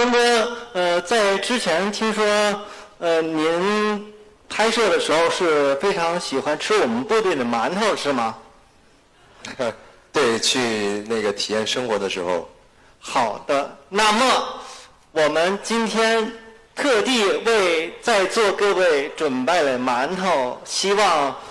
张哥，在之前听说，您拍摄的时候是非常喜欢吃我们部队的馒头，是吗？ 对，去那个体验生活的时候。 好的，那么我们今天特地为在座各位准备了馒头，希望